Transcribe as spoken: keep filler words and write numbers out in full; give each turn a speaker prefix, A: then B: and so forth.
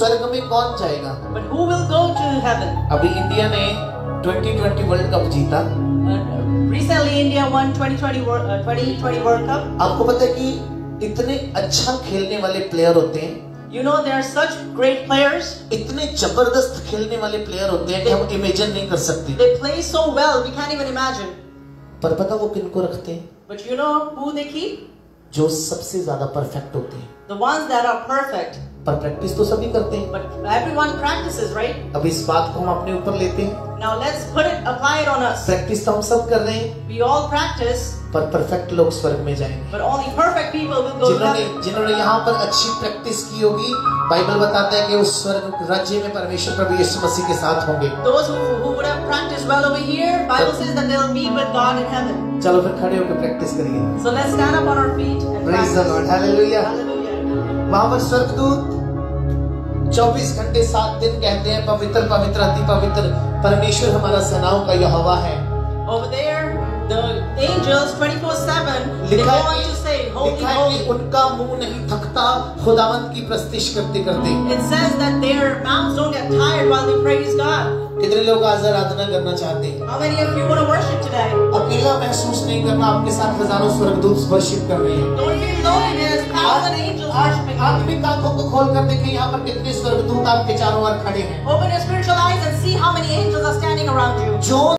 A: स्वर्ग में कौन जाएगा?
B: But who will go to heaven?
A: अभी इंडिया ने ट्वेंटी ट्वेंटी वर्ल्ड कप जीता।
B: Uh, recently, India won twenty twenty World uh, twenty twenty World Cup.
A: आपको पता है कि इतने अच्छा खेलने वाले प्लेयर होते हैं,
B: You know there are such great players.
A: इतने जबरदस्त खेलने वाले प्लेयर होते हैं कि हम इमेजिन नहीं कर सकते।
B: They play so well, we can't even imagine.
A: पर पता वो किनको रखते हैं?
B: But you know who they keep?
A: जो सबसे ज्यादा परफेक्ट होते हैं।
B: The ones that are perfect.
A: पर प्रैक्टिस तो सभी करते हैं।
B: But everyone practices, right?
A: अब इस बात को हम अपने ऊपर लेते हैं।
B: Now let's put it, apply it on us.
A: Practice तो हम सब कर रहे हैं,
B: We all practice,
A: पर परफेक्ट लोग स्वर्ग में जाएंगे।
B: but only perfect people will go to
A: जिन्होंने
B: heaven.
A: जिन्होंने यहाँ पर अच्छी प्रैक्टिस की होगी, बाइबल बताता है कि उस स्वर्ग राज्य में परमेश्वर प्रभु यीशु मसीह के साथ होंगे।
B: Those who, who would have practiced well over here, Bible says that they'll be with God in heaven.
A: चलो फिर खड़े होकर प्रैक्टिस करिए।
B: So let's stand up on our feet and
A: Praise the
B: practice.
A: Lord, Hallelujah।
B: Hallelujah.
A: वहाँ पर स्वर्गदूत चौबीस घंटे सात दिन कहते हैं पवित्र पवित्र अति पवित्र परमेश्वर हमारा सेनाओं का यहोवा है।
B: Over there, the angels twenty-four seven they go
A: लिखा
B: on
A: है
B: to say,
A: कि
B: Holy,
A: लिखा है कि
B: holy.
A: उनका मुंह नहीं थकता खुदावंत की प्रस्तुति करते करते।
B: It says that their mouths don't get tired while they praise God.
A: कितने लोग आज आराधना करना चाहते हैं?
B: How many of you want to worship today?
A: अकेला महसूस नहीं करना, आपके साथ हजारों स्वर्गदूत वर्शिप कर रहे हैं।
B: Don't feel loneliness. Thousand angels worshiping.
A: आत्मिक आंखों को खोल कर देखें, यहाँ पर कितने स्वर्गदूत आपके चारों ओर खड़े हैं।
B: Open your spiritual eyes and see how many angels are standing around you.
A: जो